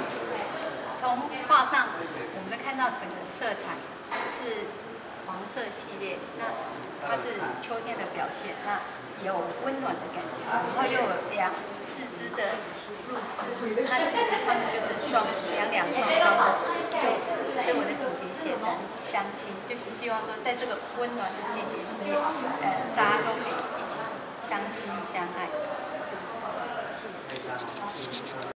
从画上我们都看到整个色彩是黄色系列，那它是秋天的表现，那有温暖的感觉，然后又有4只的鹭鸶，那其实它们就是双双的，所以我的主题写成相亲，就是希望说在这个温暖的季节里面，大家都可以一起相亲相爱。